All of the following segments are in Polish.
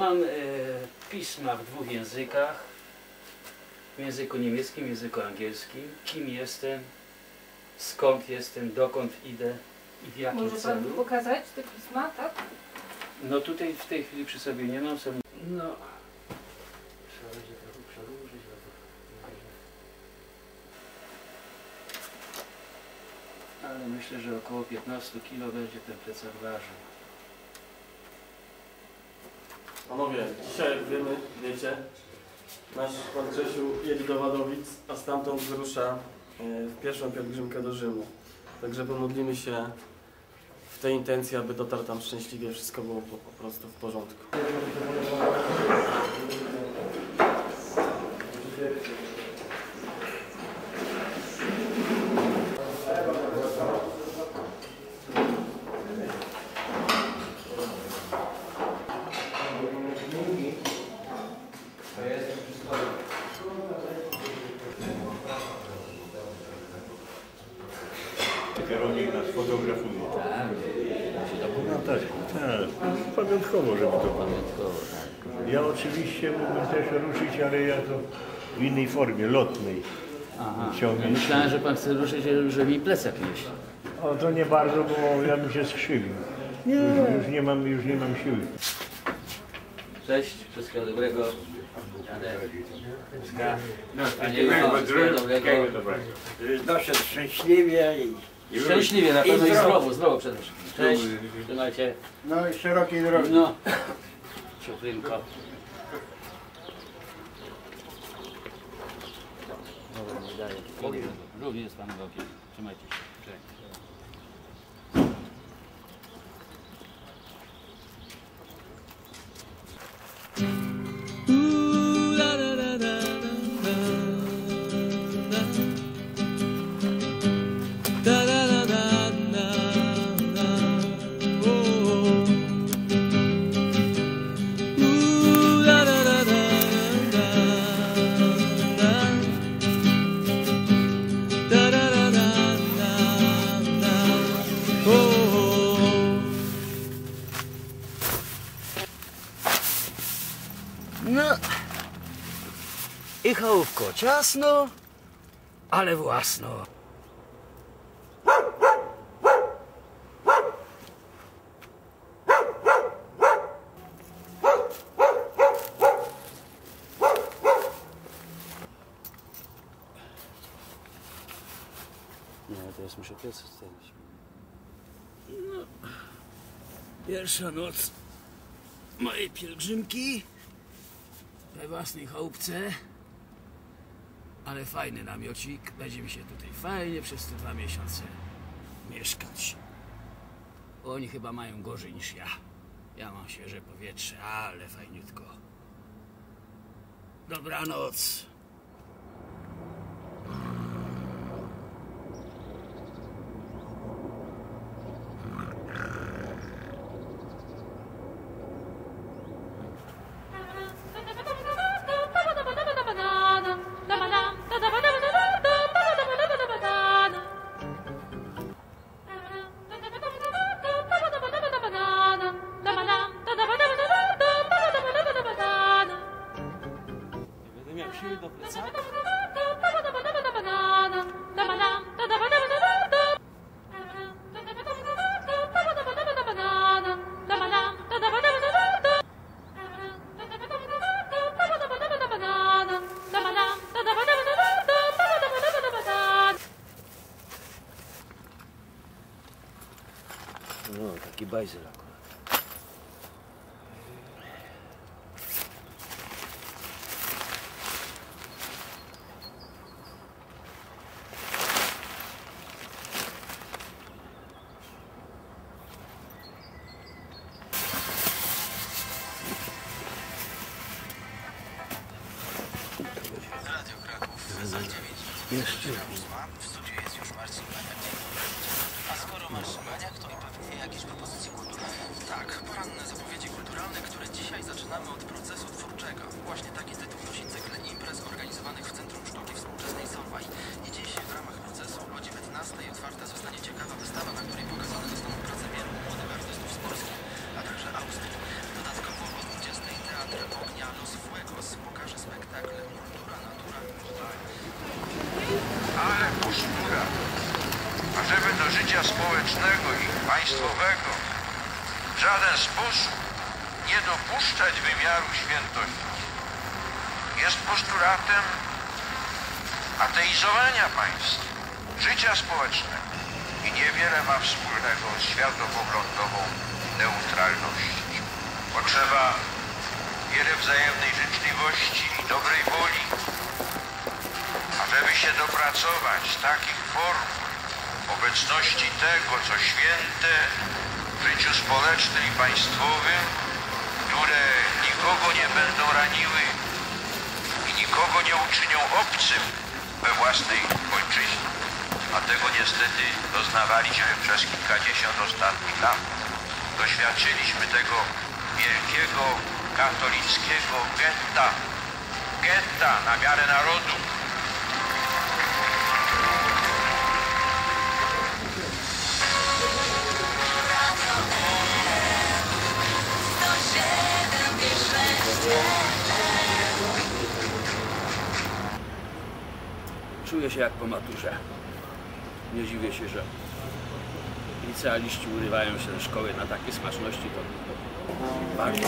mam pisma w 2 językach. W języku niemieckim, w języku angielskim. Kim jestem, skąd jestem, dokąd idę i w jakim Może celu. pan pokazać te pisma, tak? No tutaj w tej chwili przy sobie nie mam. Są... No. Trzeba będzie trochę przedłużyć. Ale myślę, że około 15 kg będzie ten plecak ważył. Panowie, dzisiaj jak wiecie, nasz pan Grzesiu jedzie do Wadowic, a stamtąd wyrusza w pierwszą pielgrzymkę do Rzymu. Także pomodlimy się w tej intencji, aby dotarł tam szczęśliwie, wszystko było po prostu w porządku. Kierownik nas fotografuje. Tak, dokumentarz. Tak, pamiątkowo, żeby to pamiątkowo. Tak. Ja oczywiście mógłbym też ruszyć, ale ja to w innej formie, lotnej. Aha, ja myślałem, że pan chce ruszyć, żeby mi plecak nieść. O, to nie bardzo, bo ja bym się skrzywił. Już nie mam siły. Cześć, wszystkiego dobrego. Doszedł szczęśliwie i Szczęśliwie, na pewno i zdrowo przede wszystkim. Cześć, trzymajcie. no i szerokiej drogi. No, cieplynko. Dobra, nie daję. Również z panem Bogiem. Trzymajcie się. Cześć. No i chałupko ciasno, ale własno. Nie, teraz muszę piec wstawić. No, pierwsza noc mojej pielgrzymki we własnej chałupce, ale fajny namiocik, będzie mi się tutaj fajnie przez te 2 miesiące mieszkać. Oni chyba mają gorzej niż ja. Ja mam świeże powietrze, ale fajniutko. Dobranoc. No, taki bajzel akurat. Radio Kraków, Jeszcze. w studiu jest już Marcin Maniak. A skoro masz Maniak, to i pewnie jakieś propozycje kulturalne. Tak, poranne zapowiedzi kulturalne, które dzisiaj zaczynamy od procesu twórczego. Właśnie taki tytuł nosi cykl imprez organizowanych w Centrum Sztuki Współczesnej Solway. I dziś w ramach procesu o 19:00 otwarta zostanie ciekawa wystawa, na której pokazane zostaną prace wielu młodych artystów z Polski, a także Austrii. Dodatkowo o 20:00 teatr państwowego w żaden sposób nie dopuszczać wymiaru świętości jest postulatem ateizowania państwa, życia społecznego i niewiele ma wspólnego z światopoglądową neutralnością. Potrzeba wiele wzajemnej życzliwości i dobrej woli, ażeby się dopracować z takich form obecności tego, co święte w życiu społecznym i państwowym, które nikogo nie będą raniły i nikogo nie uczynią obcym we własnej ojczyźnie. A tego niestety doznawaliśmy przez kilkadziesiąt ostatnich lat. Doświadczyliśmy tego wielkiego katolickiego getta na miarę narodu. Czuję się jak po maturze. Nie dziwię się, że licealiści urywają się ze szkoły na takie smaczności, to warto.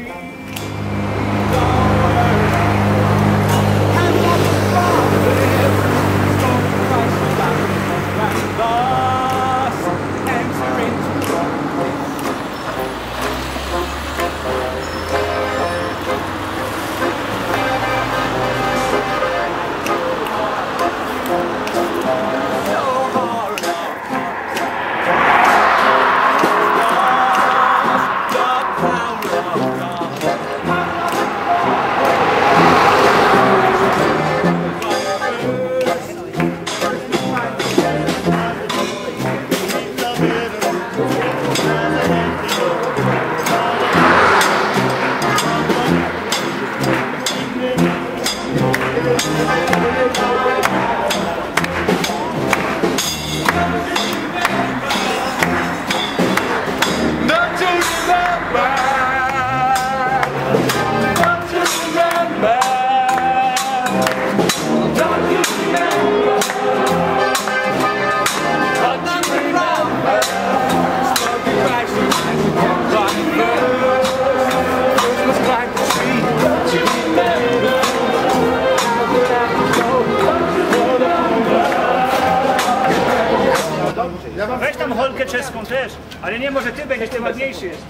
Weź tam holkę czeską też, ale nie, może ty będziesz, ty ładniejszy jesteś.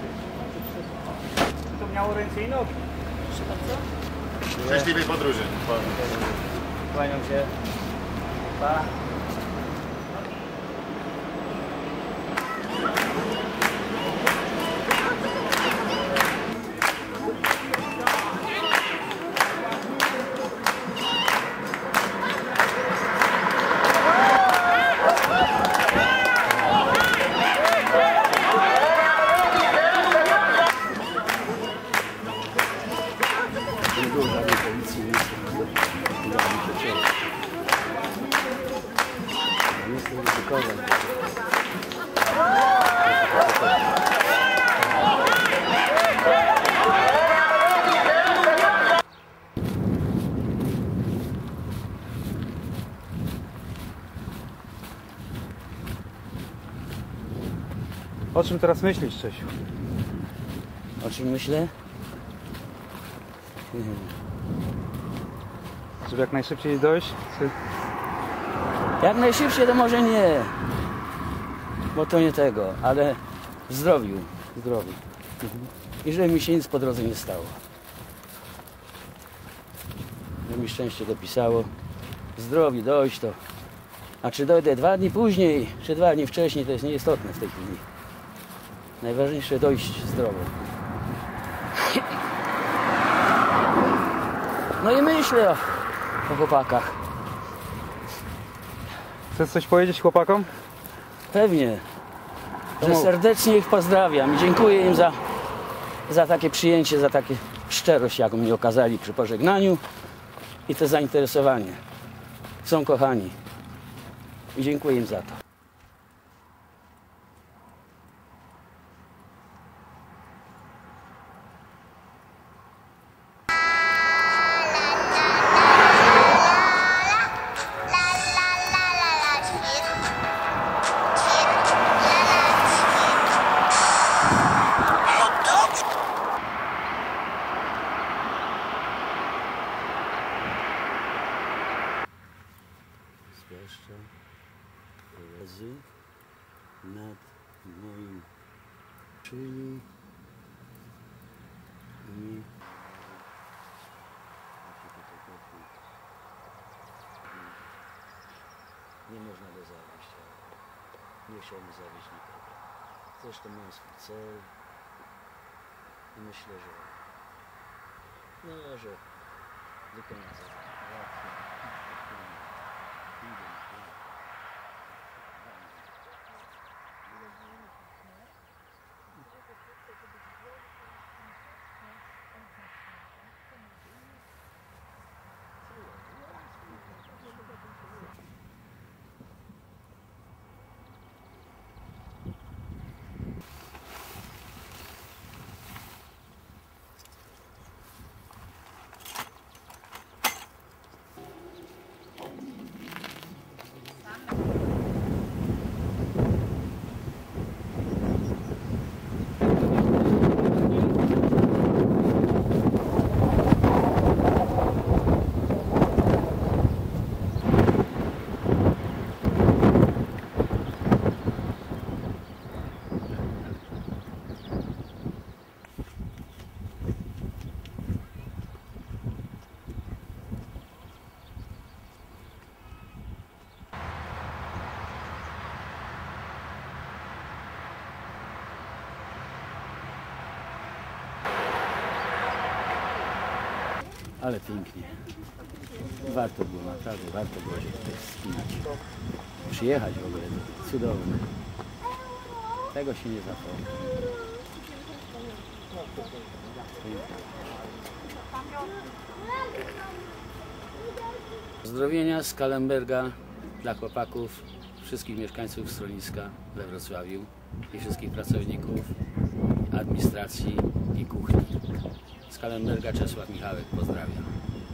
To miało ręce i nogi. Szczęśliwej podróży. Kłaniam się. Pa. O czym teraz myślisz, Czesiu? O czym myślę? Żeby jak najszybciej dojść? Czy... Jak najszybciej to może nie, bo to nie tego, ale w zdrowiu. I żeby mi się nic po drodze nie stało. Żeby mi szczęście dopisało. W zdrowiu dojść to. A czy dojdę 2 dni później, czy 2 dni wcześniej, to jest nieistotne w tej chwili. Najważniejsze dojść zdrowo. No i myślę o chłopakach. Chcesz coś powiedzieć chłopakom? Pewnie, że serdecznie ich pozdrawiam i dziękuję im za takie przyjęcie, za takie szczerość, jaką mi okazali przy pożegnaniu i to zainteresowanie. Są kochani i dziękuję im za to. łzy nad moim szyi i nie można go zawieść, ale nie chciałbym zawieść nikogo. Zresztą mam swój cel i myślę, że wykonam zadanie. Ale pięknie. Warto było, naprawdę warto było się tutaj wspinać. Przyjechać w ogóle, cudowne. Tego się nie zapomni. Pozdrowienia z Kallenberga dla chłopaków, wszystkich mieszkańców schroniska we Wrocławiu i wszystkich pracowników administracji i kuchni. Z Kallenberga Czesław Michałek, pozdrawiam.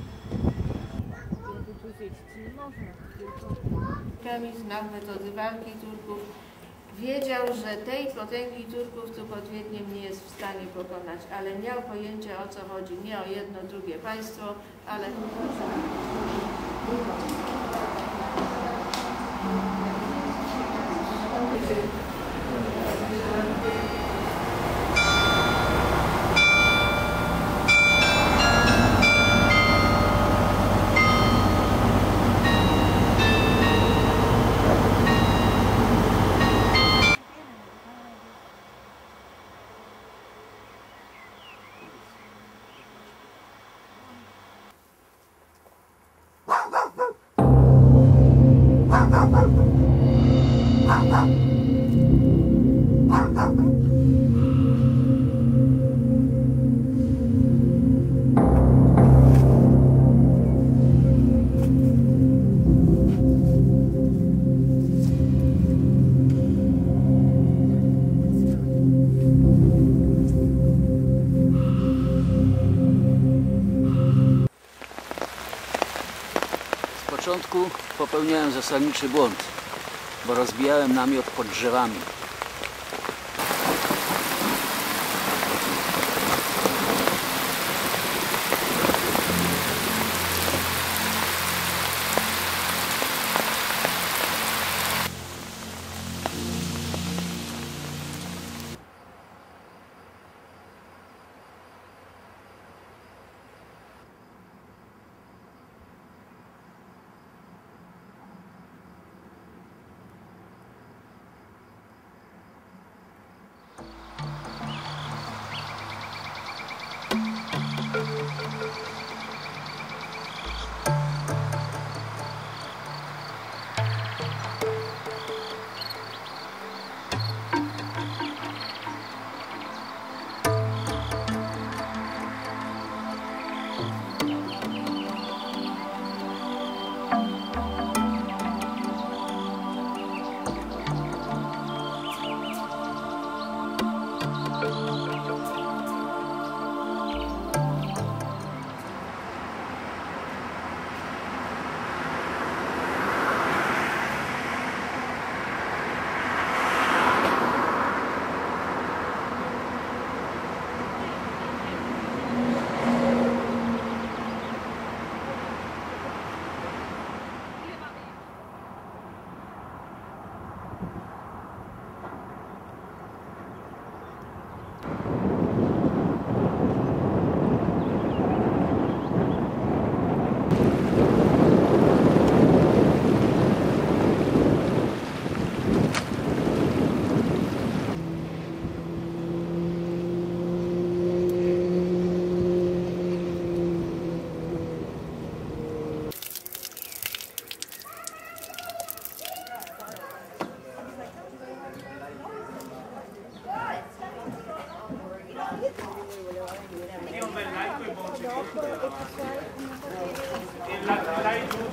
Kamil znał metody walki Turków. Wiedział, że tej potęgi Turków tu pod Wiedniem nie jest w stanie pokonać, ale miał pojęcie, o co chodzi. Nie o jedno, drugie państwo, ale... W początku popełniałem zasadniczy błąd, bo rozbijałem namiot pod drzewami.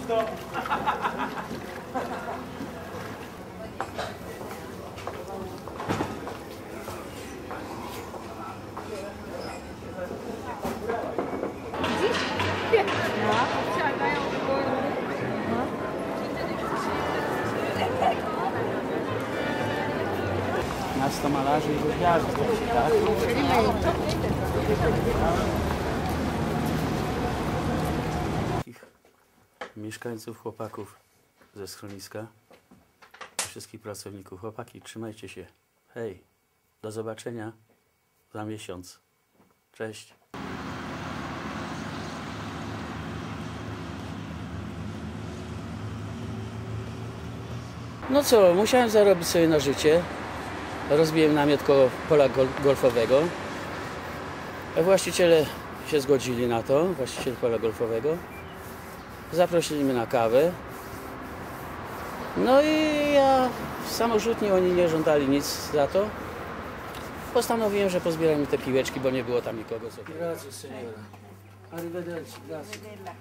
pusto. Miasto malarzy i gwiazd, tak? Mieszkańców, chłopaków ze schroniska, wszystkich pracowników. Chłopaki, trzymajcie się. Hej, do zobaczenia za miesiąc. Cześć. No co, musiałem zarobić sobie na życie. Rozbiłem namiot koło pola golfowego. Właściciele się zgodzili na to, właściciel pola golfowego. Zaprosili mnie na kawę. No i ja samorzutnie, oni nie żądali nic za to. Postanowiłem, że pozbieram mi te piłeczki, bo nie było tam nikogo. Grazie, signora. Arrivederci, grazie.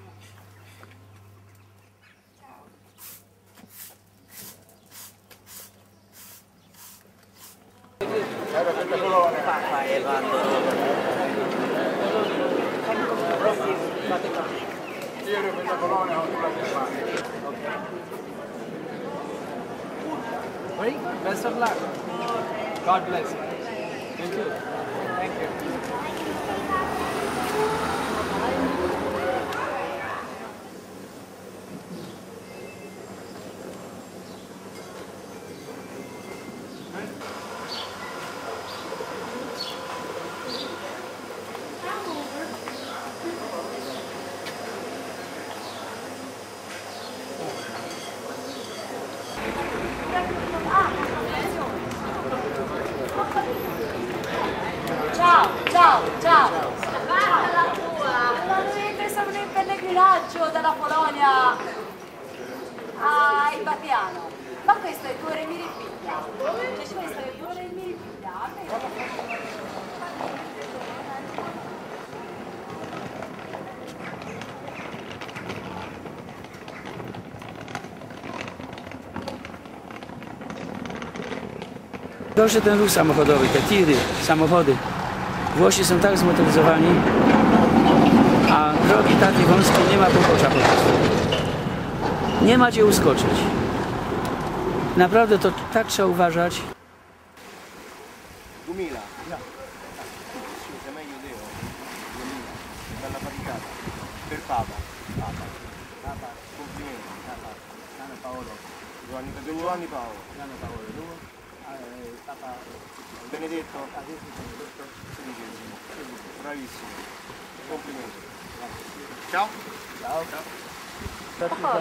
Best of luck. God bless you. Thank you. Thank you. Ciao, ciao, ciao. Guarda la tua. Noi pensavamo in pellegrinaggio dalla Polonia a Ibatiano. Ma questo è 2 ore e miripiglia. Cioè questo è 2 ore e miripiglia. Gorszy ten ruch samochodowy, te tiry, samochody. Włosi są tak zmotoryzowani, a drogi takie wąskie, nie ma pobocza po prostu. Nie ma gdzie uskoczyć. Naprawdę to tak trzeba uważać. Gumila. Scusa, meglio Deo. Gumila. Dalla faticata. Per Papa. Papa. Papa. Complimenti. Papa. Gianni Paolo. Giovanni Paolo. Gianni Paolo. Papa. Benedetto. Adesso Benedetto. Bravissimo. Complimenti. Ciao. Ciao. Ciao.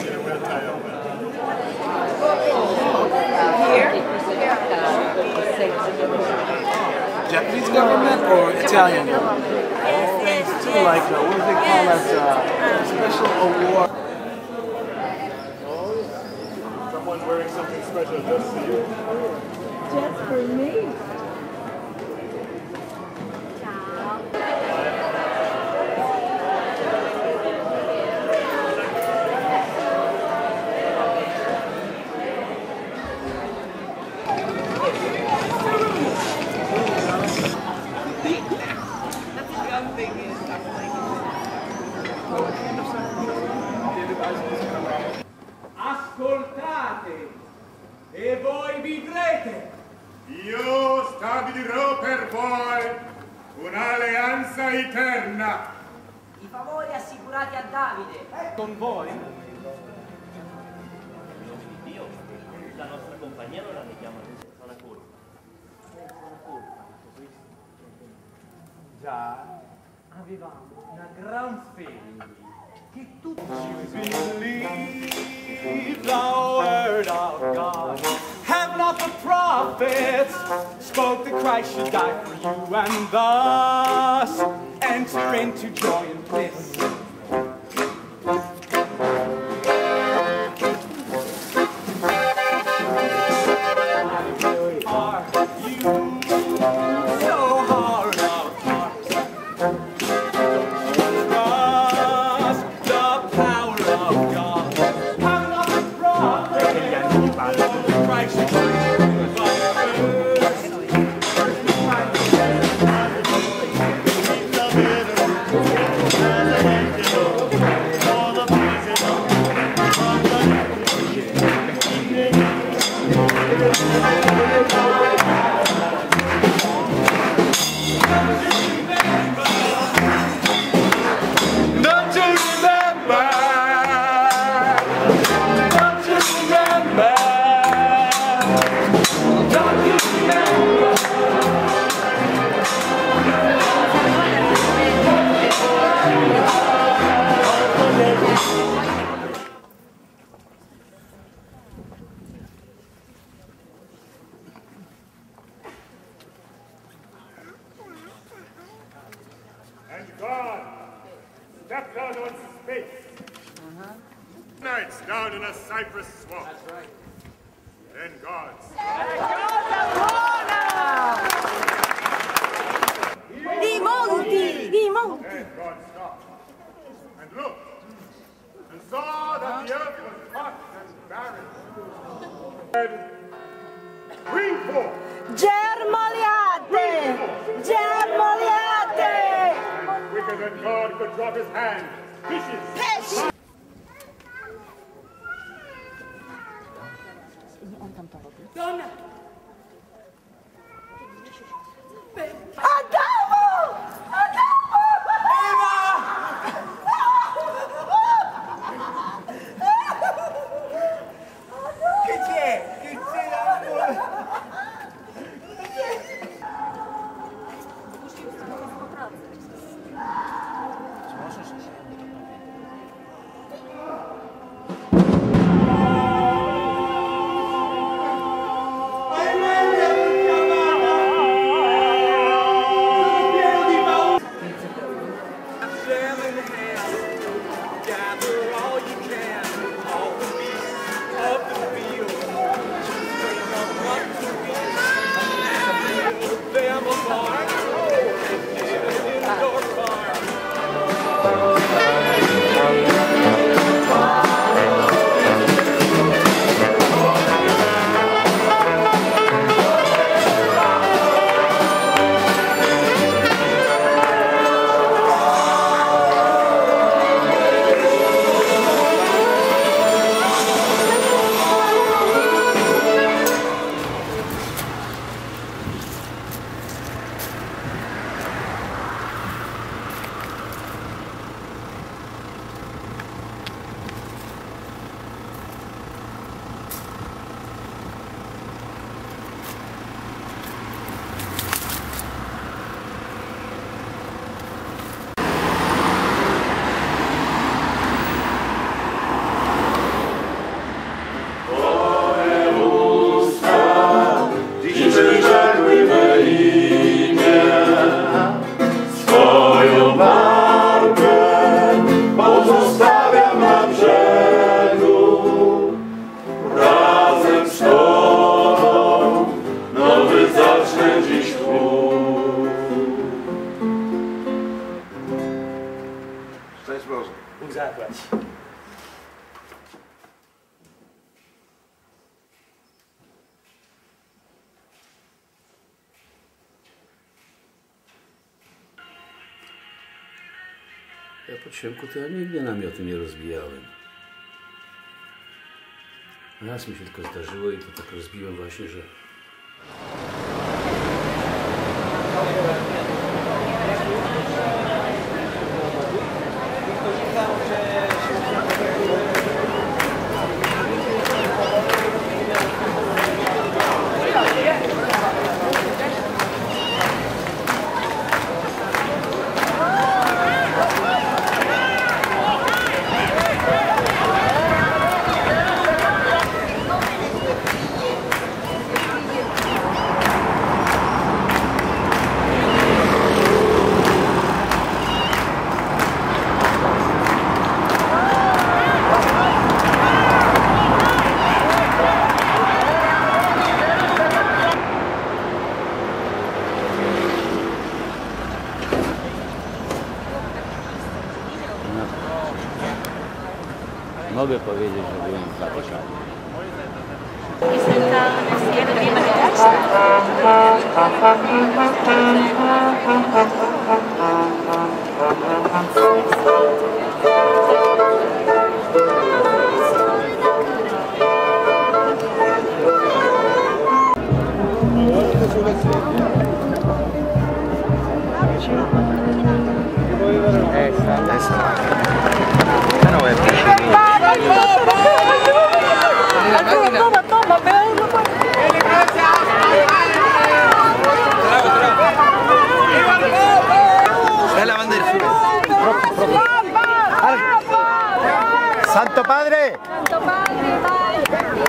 Here? Japanese government or Italian government? Like, what do they call that? Special award. Someone wearing something special just for you. Just for me. Ascoltate e voi vidrete. Io stabilirò per voi un'alleanza eterna. I favori assicurati a Davide. Con voi? Dio, la nostra compagnia non la leghiamo adesso, fa una colpa. Già, avevamo una gran fede che tutti believe the word of God. Have not the prophets spoke that Christ should die for you, and thus enter into joy and bliss. And God stepped out on space. Nights down in a cypress swamp. That's right. Then God I monti! Then God stopped and looked and saw that the earth was hot and barren. And bring forth! Germogliate! Germogliate! And quicker than God could drop his hand, fishes! Donna! Adamo! Adamo! Che c'è? Che c'è? Ja po ciemku to ja nigdy namiotu nie rozbijałem. Raz mi się tylko zdarzyło i to tak rozbiłem właśnie, że... Mogę powiedzieć, że byłem w Watykanie. Santo Padre! Santo Padre, vai!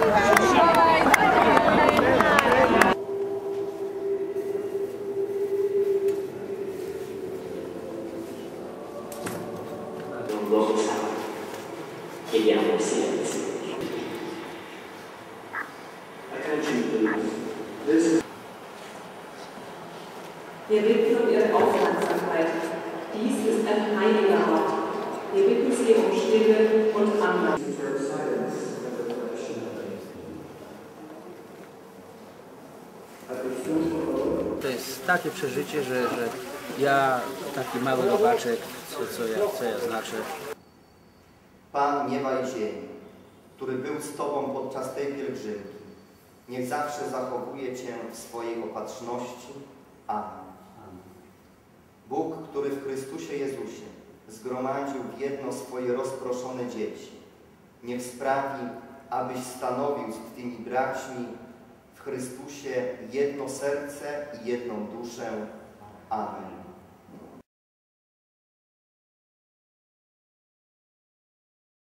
È un luogo santo. Chiediamo il silenzio. Wir bitten um Ihre Aufmerksamkeit. Dies ist ein heiliger Ort. Wir bitten Sie um Stille und Andacht. To jest takie przeżycie, że ja, taki mały robaczek, co ja znaczę. Pan nieba i ziemi, który był z Tobą podczas tej pielgrzymki, niech zawsze zachowuje Cię w swojej opatrzności. Amen. Bóg, który w Chrystusie Jezusie zgromadził w jedno swoje rozproszone dzieci, niech sprawi, abyś stanowił z tymi braćmi w Chrystusie jedno serce i jedną duszę. Amen.